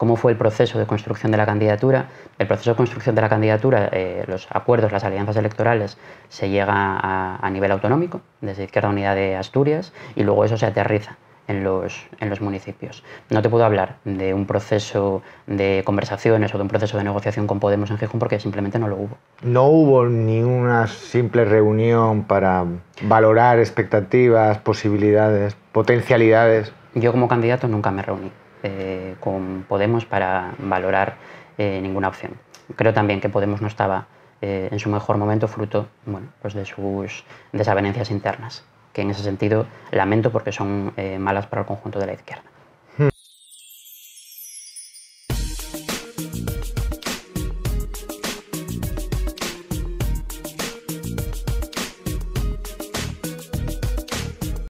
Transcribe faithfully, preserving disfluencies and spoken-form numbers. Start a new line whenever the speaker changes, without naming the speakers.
¿Cómo fue el proceso de construcción de la candidatura? El proceso de construcción de la candidatura, eh, los acuerdos, las alianzas electorales, se llega a, a nivel autonómico, desde Izquierda Unida de Asturias, y luego eso se aterriza en los, en los municipios. No te puedo hablar de un proceso de conversaciones o de un proceso de negociación con Podemos en Gijón porque simplemente no lo hubo.
¿No hubo ni una simple reunión para valorar expectativas, posibilidades, potencialidades?
Yo como candidato nunca me reuní eh, con Podemos para valorar eh, ninguna opción. Creo también que Podemos no estaba eh, en su mejor momento fruto bueno, pues de sus desavenencias internas, que en ese sentido lamento porque son eh, malas para el conjunto de la izquierda.